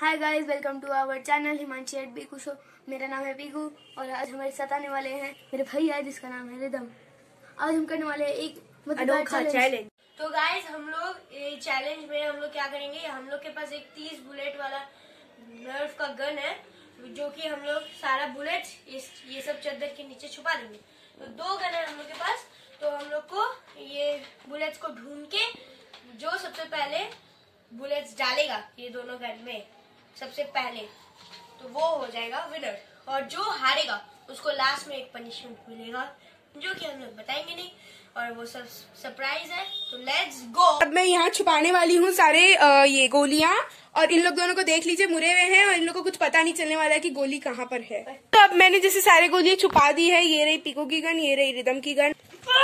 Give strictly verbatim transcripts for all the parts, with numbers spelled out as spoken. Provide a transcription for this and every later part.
Hi guys, welcome to our channel Himanshi at Piku show. मेरा नाम है पीकू और आज हमारे साथ आने वाले हैं मेरे भैया जिसका नाम है रिदम। आज हम करने वाले हैं एक अनोखा चैलेंज। तो गाइस हम लोग ये चैलेंज में हम लोग क्या करेंगे, हम लोग के पास एक तीस बुलेट वाला नर्फ का गन है जो कि हम लोग सारा बुलेट इस ये सब चादर के नीचे छुपा देंगे। तो दो गन है हम लोग के पास, तो हम लोग को ये बुलेट्स को ढूंढ के जो सबसे पहले बुलेट्स डालेगा ये दोनों गन में सबसे पहले, तो वो हो जाएगा विनर। और जो हारेगा उसको लास्ट में एक पनिशमेंट मिलेगा जो कि हम लोग बताएंगे नहीं, और वो सब सरप्राइज है। तो लेट्स गो। अब मैं यहाँ छुपाने वाली हूँ सारे आ, ये गोलियाँ, और इन लोग दोनों को देख लीजिए मुरे हुए हैं और इन लोग को कुछ पता नहीं चलने वाला है कि गोली कहाँ पर है। तो अब मैंने जैसे सारे गोलियाँ छुपा दी है। ये रही पीकू की गन, ये रही रिदम की गन।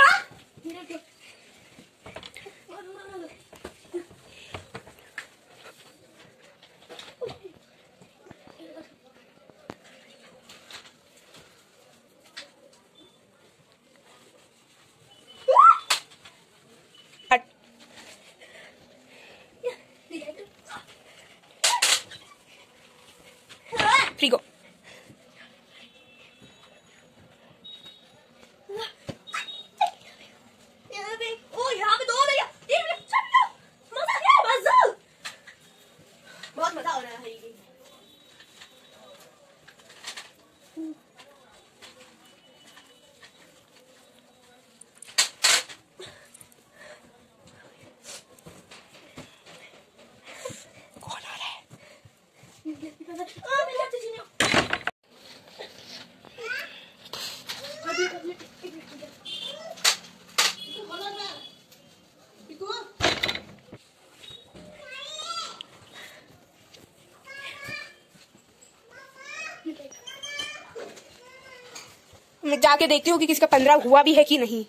Free go. ओ यहाँ पे दो भैया, तीन मिनट, चार मिनट, मजा है, मजा, बहुत मजा हो रहा है। कौन आ रहा है? मैं जाके देखती हूँ कि किसका पंद्रह हुआ भी है कि नहीं।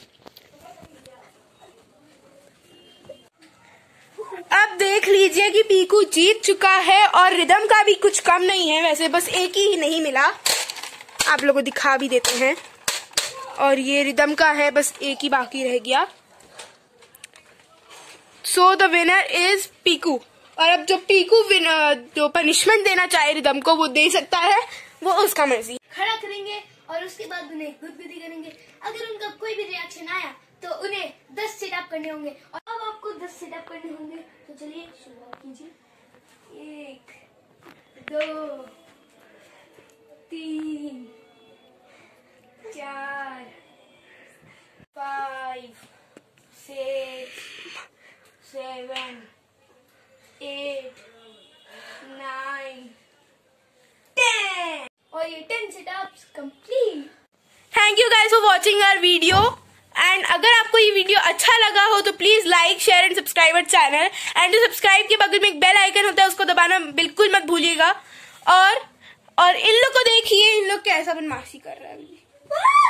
अब देख लीजिए कि पीकू जीत चुका है और रिदम का भी कुछ कम नहीं है। वैसे बस एक ही नहीं मिला, आप लोगों को दिखा भी देते हैं। और ये रिदम का है, बस एक ही बाकी रह गया। So the winner is Piku. और अब जो पीकू विनर जो पनिशमेंट देना चाहे रिदम को वो दे सकता है, वो उसका मर्जी। खड़ा करेंगे और उसके बाद उन्हें गुदगुदी करेंगे। अगर उनका कोई भी रिएक्शन आया तो उन्हें दस सेटअप करने होंगे। और अब आपको दस सेटअप करने होंगे, तो चलिए शुरुआत कीजिए। एक, दो, तीन, चार, five, six, seven, eight, nine, ten. और ये ten setups complete. Thank you guys for watching our video. And अगर आपको ये वीडियो अच्छा लगा हो तो please like, share and subscribe our channel. And जो सब्सक्राइब के बगल में एक बेल आइकन होता है उसको दबाना बिल्कुल मत भूलिएगा। और और इन लोग को देखिए, इन लोग कैसा बदमाशी कर रहा है।